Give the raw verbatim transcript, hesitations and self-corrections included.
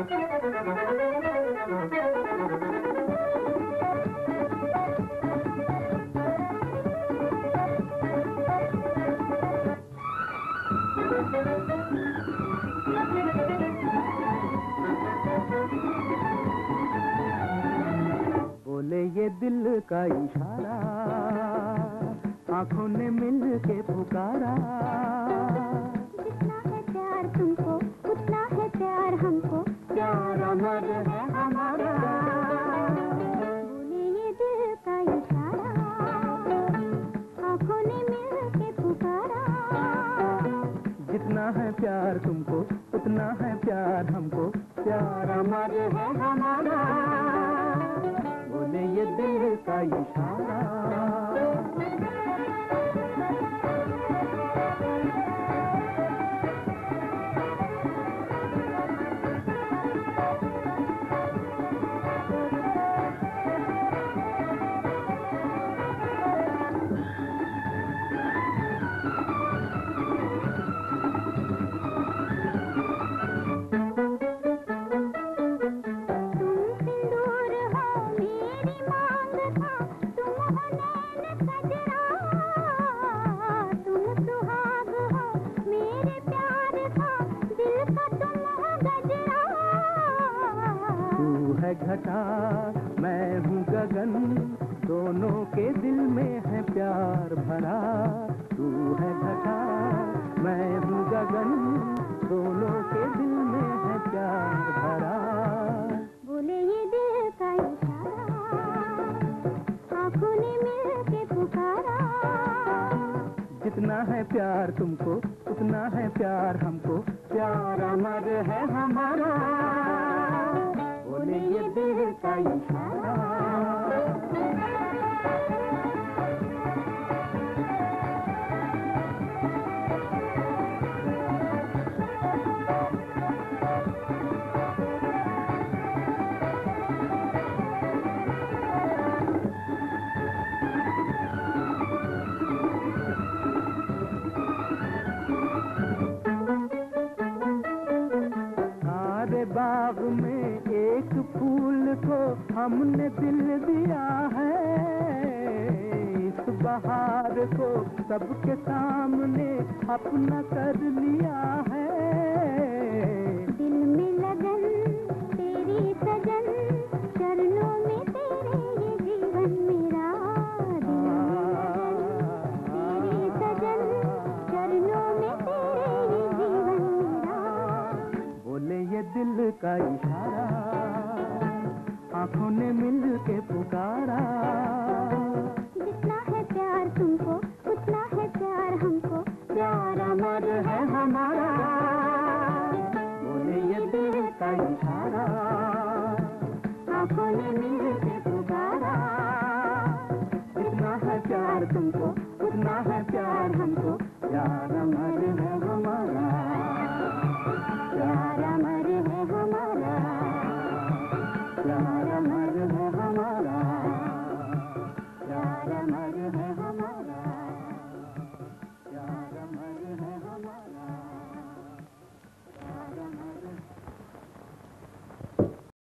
बोले ये दिल का इशारा, आंखों ने मिल के पुकारा। जितना है प्यार तुमको उतना है प्यार हमको, प्यार अमर है हमारा। बोले ये दिल का इशारा, आंखों ने मिल के पुकारा। जितना है प्यार तुमको उतना है प्यार हमको, प्यार अमर है हमारा। बोले ये दिल का इशारा। है घटा मैं हूँ गगन, दोनों के दिल में है प्यार भरा। तू है घटा मैं हूँ गगन, दोनों के दिल में है प्यार भरा। बोले ये दिल का इशारा, आँखों ने मिल के पुकारा। जितना है प्यार तुमको उतना है प्यार हमको, प्यार अमर है हमारा। बोले ये दिल का इशारा। बाग में एक फूल को हमने दिल दिया है, इस बहार को सबके सामने अपना कर लिया है। दिल में लगन तेरी सजन, चरणों में तेरे ये जीवन मेरा। दिल में लगन तेरी सजन, चरणों में तेरे ये जीवन मेरा। बोले ये दिल का इशारा, आंखों ने मिल के पुकारा। जितना है प्यार तुमको उतना है प्यार हमको, प्यार अमर है हमारा। बोले ये दिल का इशारा, आंखों ने मिल के पुकारा। जितना है प्यार तुमको